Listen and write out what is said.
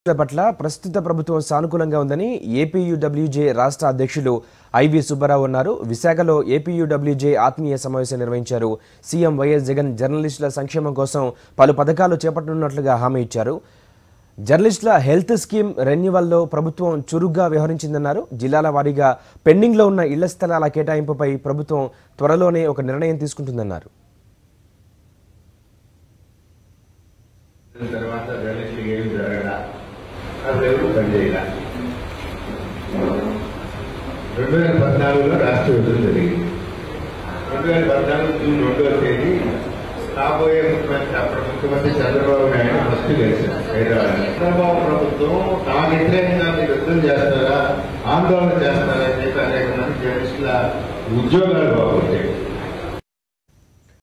పట్ల ప్రస్తుత ప్రభుత్వం సానుకూలంగా ఉందని APUWJ రాష్ట్ర అధ్యక్షులు I.V.Subba Rao అన్నారు. విశాఖలో APUWJ ఆత్మీయ సమావేశం నిర్వహించారు. సీఎం వైఎస్ జగన్ జర్నలిస్టుల సంక్షేమం కోసం పలు పథకాలు చేపట్టనున్నట్లుగా హామీ ఇచ్చారు. జర్నలిస్టుల హెల్త్ స్కీమ్ రెన్యువల్లో ప్రభుత్వం చురుగ్గా వ్యవహరించిందన్నారు. జిల్లాల వారీగా పెండింగ్లో ఉన్న ఇళ్ల స్థలాల కేటాయింపుపై ప్రభుత్వం త్వరలోనే ఒక నిర్ణయం తీసుకుంటుందన్నారు. పనిచేయాల 2014లో రాష్ట్ర విభజన జరిగింది. 2014 జూన్ 2వ తేదీ కాబోయే ముఖ్యమంత్రి చంద్రబాబు నాయుడు ఫస్ట్ గెలిచారు హైదరాబాద్. చంద్రబాబు ప్రభుత్వం నా వ్యతిరేకంగా మీరు యుద్ధం చేస్తారా, ఆందోళన చేస్తారా అని చెప్పి అనేక మంది జర్నలిస్టుల ఉద్యోగాలు బాగుంటాయి.